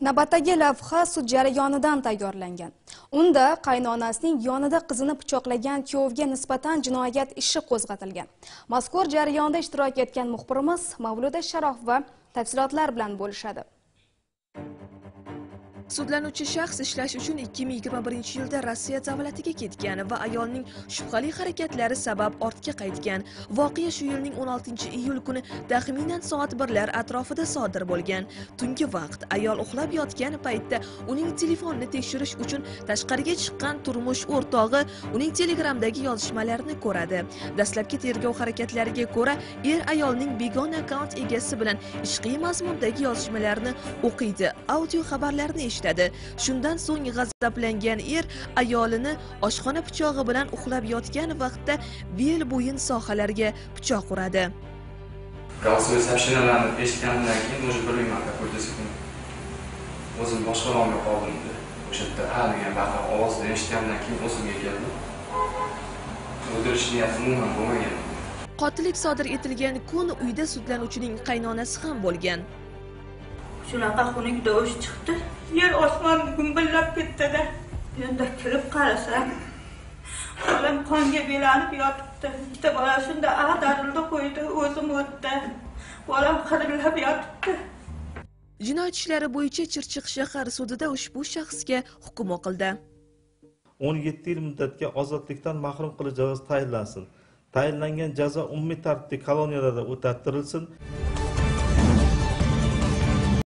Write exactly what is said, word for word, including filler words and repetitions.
Navbatdagi lavha sud jarayonidan tayyorlangan. Unda qaynonasining yonida qizini pichoqlagan kuyovga nisbatan jinoyat ishi qo'zg'atilgan. Mazkur jarayonda ishtirok etgan muxbirimiz Mavluda Sharofova tafsilotlar bilan bo'lishadi. Sudlanuvchi shaxs ishlash uchun ikki ming yigirma birinchi yilda Rossiya davlatiga ketgan va ayolning shubhali harakatlari sabab ortga qaytgan. Voqea shu yilning o'n oltinchi iyul kuni taxminan soat birlar atrofida sodir bo'lgan. Tungi vaqt ayol uxlab yotgan paytda uning telefonini tekshirish uchun tashqariga chiqqan turmush o'rtog'i uning Telegramdagi yozishmalarini ko'radi. Dastlabki tergov harakatlariga ko'ra, er ayolning begona akkaunt egasi bilan ishqiy mazmundagi yozishmalarini o'qiydi, audio xabarlarni eshitadi. Shundan so'ng g'azablangan er ayolini oshxona pichog'i bilan uxlab yotgan vaqtda bel bo'yin sohalariga pichoq uradi. Голосовой сообщениyalarni eshitganimdan keyin o'zi bilmayman какой-то sekund. O'zim boshqalarga qoldim. O'sha yerda ha degan baqir ovozni eshitganimdan keyin o'zimga keldim. O'ldirish niyatim umuman bo'lmagan. Qotillik sodir etilgan kun uyda sudlanuvchining qaynonasi ham bo'lgan. Shunaqa xunuk tovush chiqdi. Yer osmon gumbillab ketdi-da. Endi kirib qarasam, bolam qonga belanib yotibdi. Bitta bola shunda ag'darildi qo'ydi, o'zim o'tdi. Bolam qirilib yotibdi. Jinoyat ishlari bo'yicha Chirchiq shahar sudida ushbu shaxsga hukm o'qildi. o'n yetti yil muddatga ozodlikdan mahrum qilish jazosi tayinlansin. Tayinlangan jazo umumiy tartibli koloniyalarda o'tatilsin.